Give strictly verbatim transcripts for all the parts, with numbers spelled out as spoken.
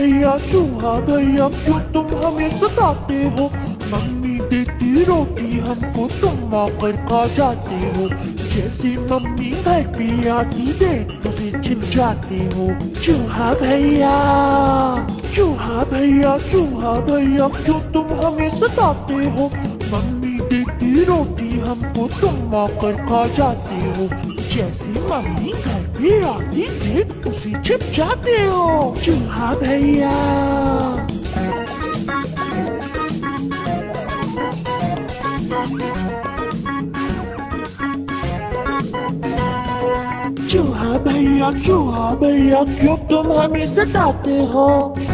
भैया चूहा भैया क्यों तुम हमें सताते हो? मम्मी देती रोटी हमको तुम आकर खा जाते हो। जैसे मम्मी घर पे आती देख तुझे छिप जाते हो। चूहा भैया चूहा भैया चूहा भैया क्यों तुम हमें सताते हो? मम्मी देती रोटी हमको तुम आकर खा जाते हो। जैसे मम्मी घर पे आती देख उसे छिप जाते हो। चूहा भैया चूहा भैया चूहा भैया क्यों तुम हमें सताते हो?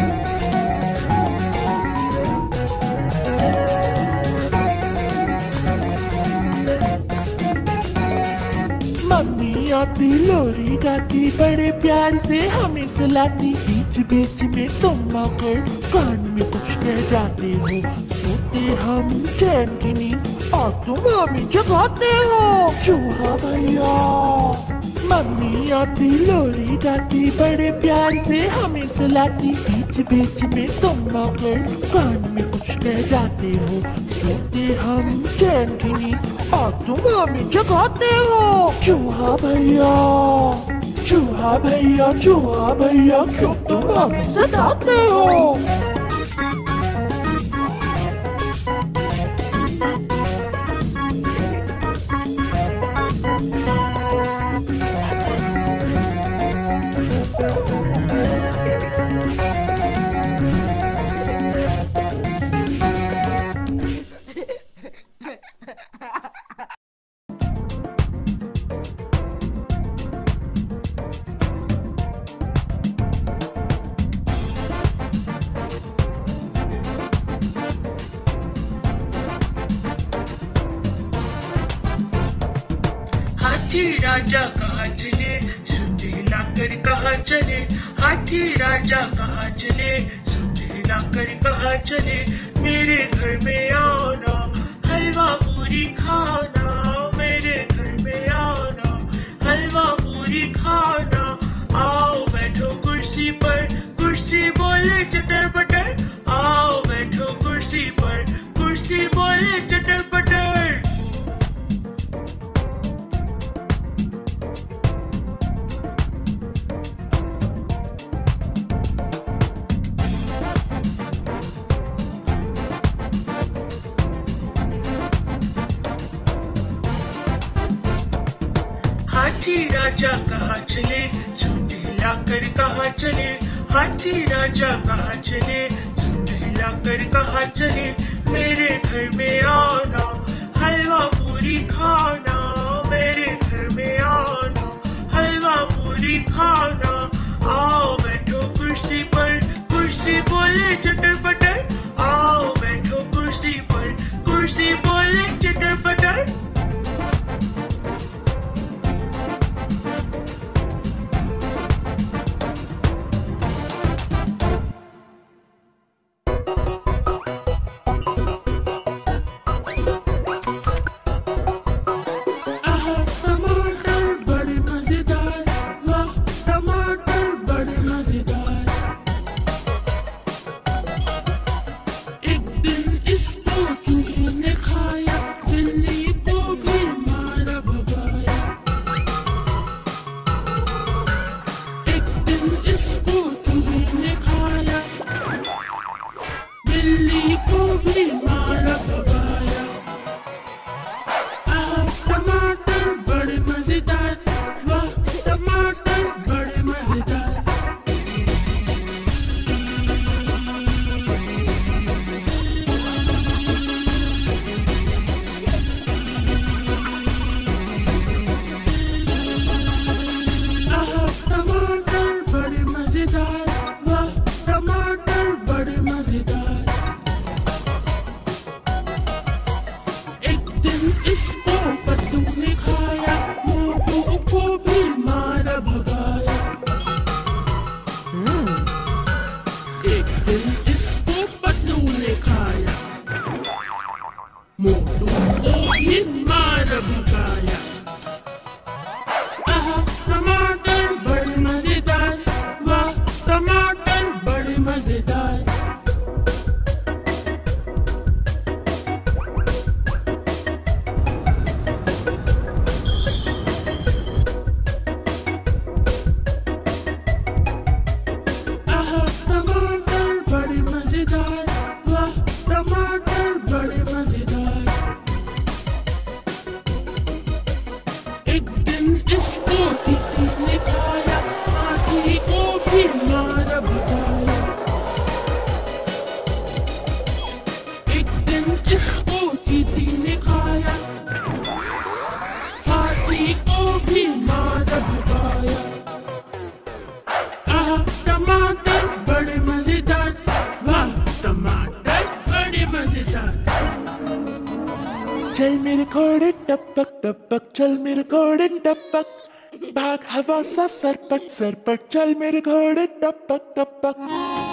मम्मी आती लोरी गाती बड़े प्यार से हमें सुलाती। बीच बीच में तुम आकर कान में कुछ कह जाते हो। सोते हम चैन की नींद और तुम हमें जगाते हो। चूहा भैया मम्मी आती लोरी गाती बड़े प्यार से हमें सुलाती। बीच बीच में तुम आकर कान में कुछ कह जाते हो। सोते हम चैन की नींद और तुम हमें जगाते हो। चूहा भैया चूहा भैया चूहा भैया क्यों तुम हमें सताते हो? हाथी राजा कहाँ चले सुनते लाकर कहाँ चले? हाथी राजा कहाँ चले सुनते लाकर कहाँ चले? मेरे घर में आना हलवा पूरी खाना। मेरे घर में आना हलवा पूरी खाना। आओ बैठो कुर्सी पर कुर्सी बोले चटर पटर। आओ बैठो कुर्सी पर कुर्सी बोले चटर पटर। हाथी राजा कहाँ चले सुनते लाकर कहाँ चले? हाथी राजा कहाँ चले सुनते लाकर कहाँ चले? मेरे घर में आना हलवा पूरी खाना। मेरे घर में आना हलवा पूरी खाना। आओ बैठो कुर्सी पर कुर्सी बोले चटर पटर। आओ बैठो कुर्सी पर कुर्सी बोले चटर पटर। टमाटर बड़े मजेदार, वाह टमाटर बड़े मजेदार। चल मेरे घोड़े टपक टपक चल मेरे घोड़े टपक भाग हवा सा सरपट सरपट चल मेरे घोड़े टपक टपक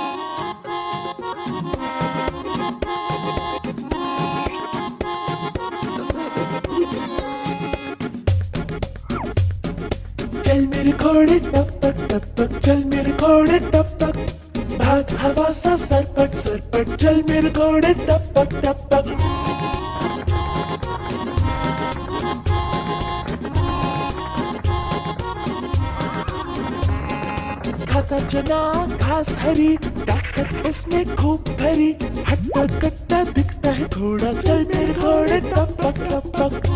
चल मेरे घोड़े टपक टपक चल मेरे घोड़े टपक भाग हवा सा सरपट सरपट चल मेरे घोड़े टपक टपक खाता चना घास हरी ताकत इसमें खूब भरी हट्टा कट्टा दिखता है थोड़ा चल मेरे घोड़े टपक टपक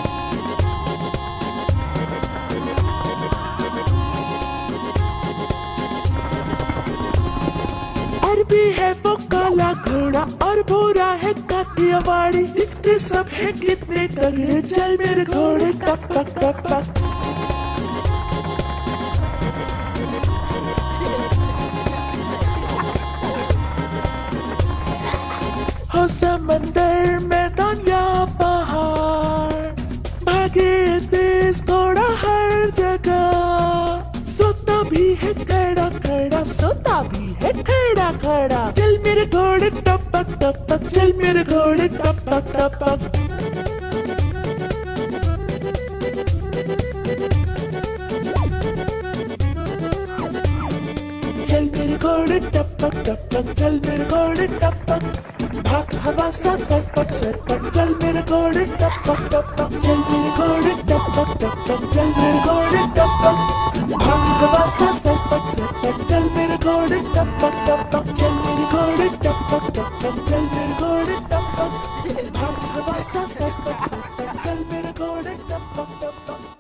अरबी है वो काला घोड़ा और भूरा है कातियावाड़ी दिखते सब है कितने तगड़े चल मेरे घोड़े टपक टपक हो समंदर मैदान या पहाड़ भागे तेज घोड़ा हर जगह सोता भी है खड़ा खड़ा सोता भी है खड़ा खड़ा चल मेरे घोड़े टपक टपक चल मेरे घोड़े टपक टपक चल मेरे घोड़े टपक टपक चल मेरे घोड़े टपक भाग हवा सा सरपट सरपट चल मेरे घोड़े टपक टपक चल मेरे घोड़े टपक टपक चल मेरे घोड़े टपक भाग हवा सा सरपट सरपट चल मेरे घोड़े टपक टपक चल मेरे घोड़े टपक टपक चल मेरे घोड़े टपक भाग हवा सा सरपट सरपट चल मेरे घोड़े टपक टपक